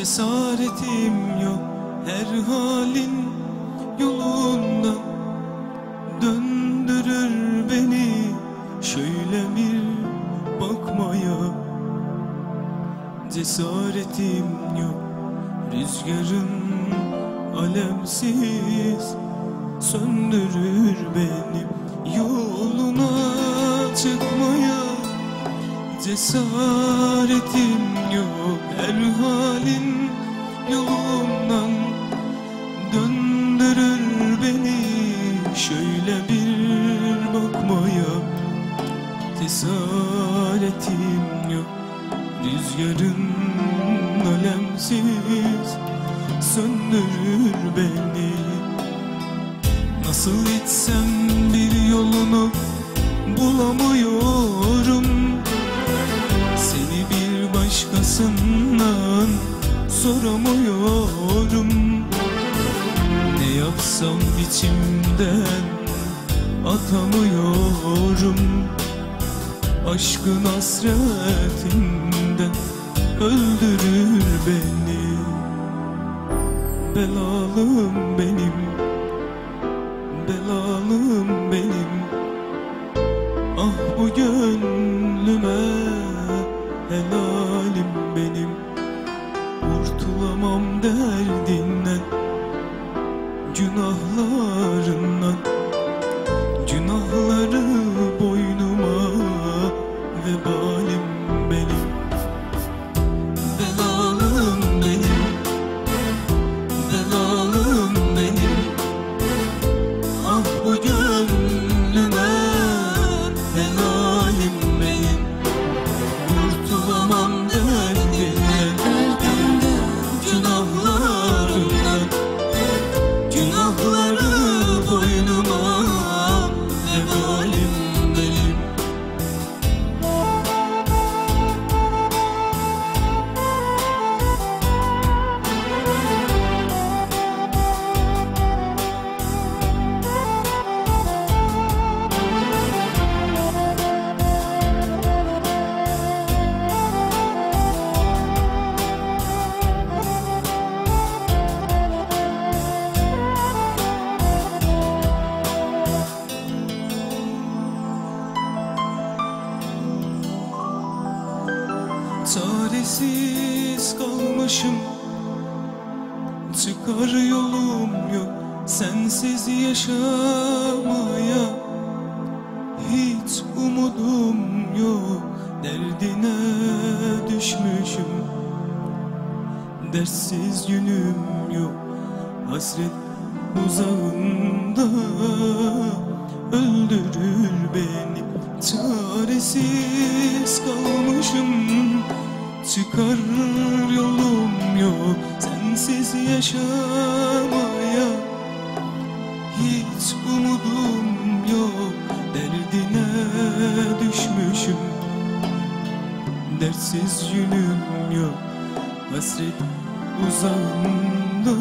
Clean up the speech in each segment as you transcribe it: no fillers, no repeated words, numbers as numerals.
Cesaretim yok her halin yolundan, döndürür beni şöyle bir bakmaya. Cesaretim yok rüzgarın alemsiz söndürür beni yoluna çıkmaya. Cesaretim yok her halin yolundan, döndürür beni şöyle bir bakmaya. Cesaretim yok rüzgarın alemsiz söndürür beni. Nasıl gitsem bir yolunu bulamıyorum, seni bir başkasından soramıyorum. Ne yapsam içimden atamıyorum, aşkın hasretinden öldürür beni. Belalım benim, belalım benim. Ah bu gönlüme helalim benim. Kurtulamam derdinden, günahlarından. Günahları boynuma vebalim benim. Belalım benim, belalım benim. Ah bu gönlüme helalim benim. Kurtulamam derdinden, günahlarından. Günahları boynuma vebalim benim. Çaresiz kalmışım, çıkar yolum yok sensiz yaşamaya. Hiç umudum yok, derdine düşmüşüm. Dertsiz günüm yok, hasret uzağında öldürür beni. Çaresiz kalmışım, çıkar yolum yok sensiz yaşamaya. Hiç umudum yok, derdine düşmüşüm. Dertsiz yönüm yok, hasret uzağında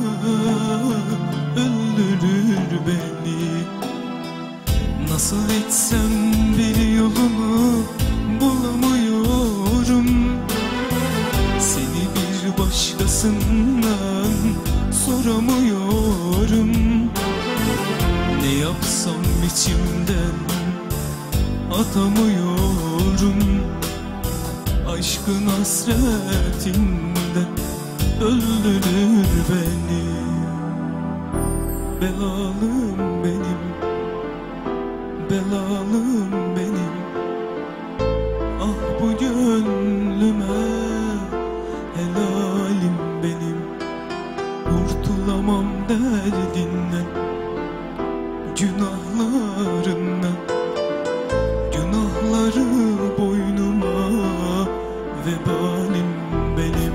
öldürür beni. Nasıl etsem bir yolunu bulamıyorum, seni bir başkasından soramıyorum. Ne yapsam içimden atamıyorum, aşkın hasretinden öldürür beni. Belalım benim, belalım benim. Ah bu gönlüme helalim benim. Kurtulamam derdinden, günahlarından. Günahları boynuma vebalim benim.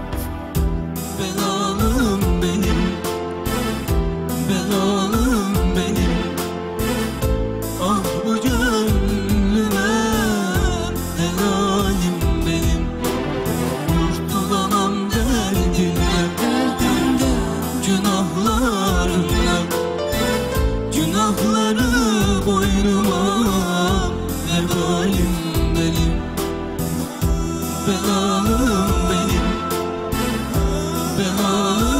Belalım benim, belalım benim. Ah bu gönlüme helalim benim. Kurtulamam derdinden, günahlarından. Günahları boynuma vebalim benim. Belalım benim, vebalım